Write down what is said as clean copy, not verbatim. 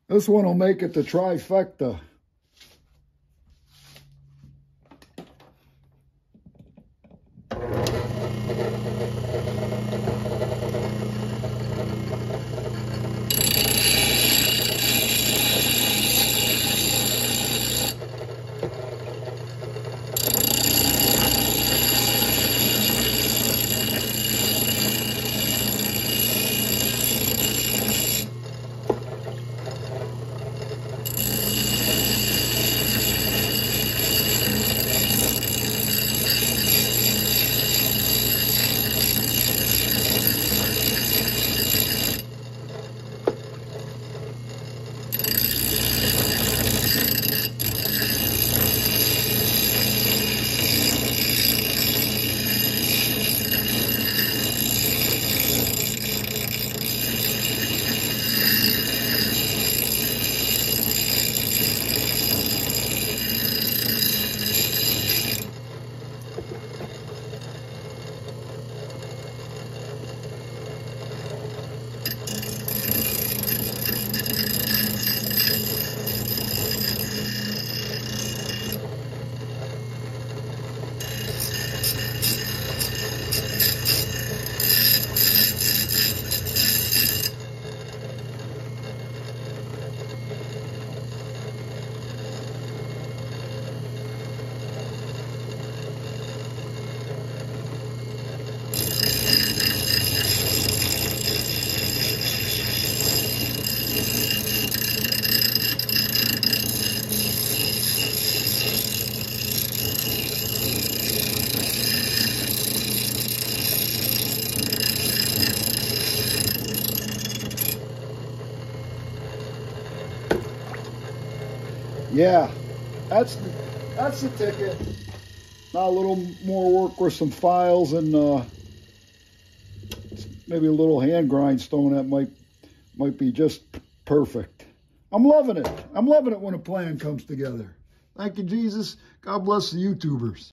This one will make it the trifecta. Yeah, that's the ticket. Now a little more work with some files and maybe a little hand grindstone that might be just perfect. I'm loving it. I'm loving it when a plan comes together. Thank you, Jesus. God bless the YouTubers.